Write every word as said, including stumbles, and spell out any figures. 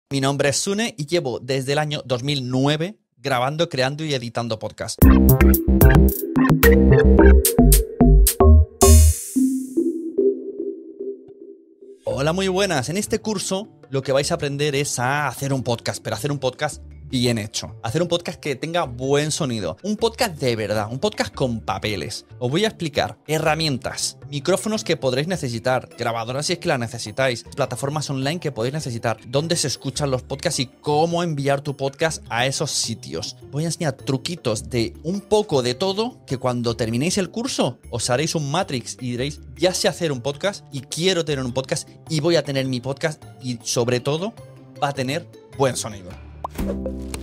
Mi nombre es Sune y llevo desde el año dos mil nueve grabando, creando y editando podcasts. Hola, muy buenas. En este curso lo que vais a aprender es a hacer un podcast, pero hacer un podcast bien hecho. Hacer un podcast que tenga buen sonido. Un podcast de verdad, un podcast con papeles. Os voy a explicar herramientas, micrófonos que podréis necesitar, grabadoras si es que las necesitáis, plataformas online que podéis necesitar, dónde se escuchan los podcasts y cómo enviar tu podcast a esos sitios. Voy a enseñar truquitos de un poco de todo que cuando terminéis el curso os haréis un Matrix y diréis, ya sé hacer un podcast y quiero tener un podcast y voy a tener mi podcast y sobre todo va a tener buen sonido.